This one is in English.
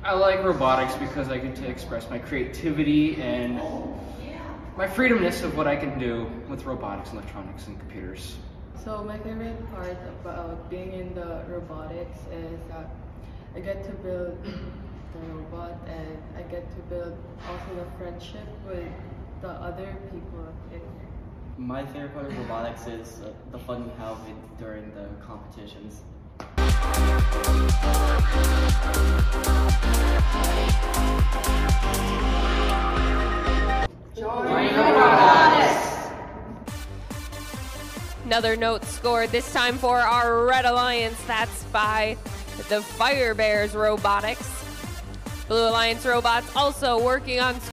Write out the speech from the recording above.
I like robotics because I get to express my creativity and my freedomness of what I can do with robotics, electronics, and computers. So my favorite part about being in the robotics is that I get to build the robot, and I get to build also the friendship with the other people in here. My favorite part of robotics is the fun we have during the competitions. Join Robotics! Another note scored, this time for our Red Alliance. That's by the Fire Bears Robotics. Blue Alliance robots also working on